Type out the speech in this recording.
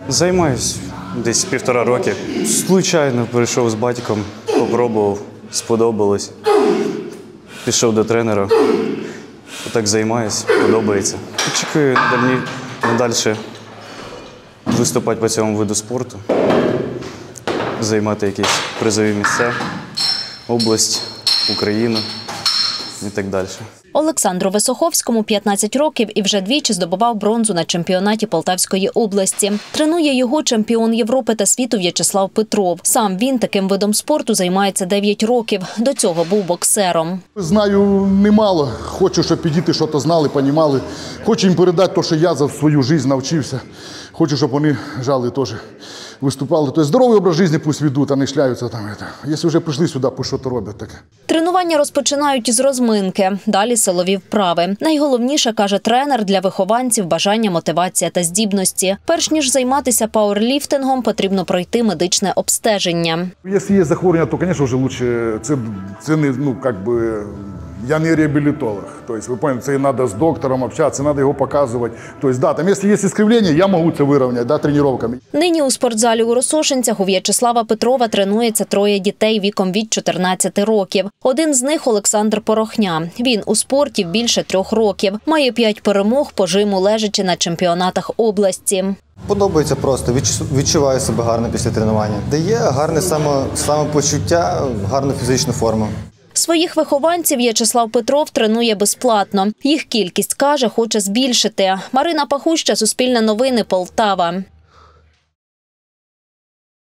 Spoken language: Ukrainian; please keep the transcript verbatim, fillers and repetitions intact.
Займаюсь десь півтора роки. Случайно прийшов з батьком, попробував, сподобалось. Пішов до тренера. Так займаюсь, подобається. Чекаю надалі виступати по цьому виду спорту, займати якісь призові місця, область, Україну і так далі. Олександру Висоховському п'ятнадцять років і вже двічі здобував бронзу на чемпіонаті Полтавської області. Тренує його чемпіон Європи та світу В'ячеслав Петров. Сам він таким видом спорту займається дев'ять років. До цього був боксером. Знаю немало. Хочу, щоб підійти, що то знали, розуміли. Хочу їм передати те, що я за свою життя навчився. Хочу, щоб вони жали теж. Виступали. Тобто здоровий образ життя пусть ведуть, а не шляються там. Якщо вже прийшли сюди, пусть що то роблять таке. Тренування розпочинають із розминки, далі силові вправи. Найголовніше, каже тренер, для вихованців – бажання, мотивація та здібності. Перш ніж займатися пауерліфтингом, потрібно пройти медичне обстеження. Якщо є захворювання, то, звісно, вже краще, це, це не, ну, як би, я не реабілітолог. Тобто, ви розумієте, це треба з доктором общатися, треба його показувати. Тобто, да, там, якщо є іскривлення, я можу це вирівняти, да, тренуваннями. Нині у спортзалі у Росошинцях у В'ячеслава Петрова тренується троє дітей віком від чотирнадцяти років. Один з них – Олександр Порохня. Він у спорті більше трьох років. Має п'ять перемог по жиму лежачи на чемпіонатах області. Подобається просто, відчуваю себе гарно після тренування. Дає гарне самопочуття, гарну фізичну форму. Своїх вихованців В'ячеслав Петров тренує безплатно. Їх кількість, каже, хоче збільшити. Марина Пахуща, Суспільне новини, Полтава.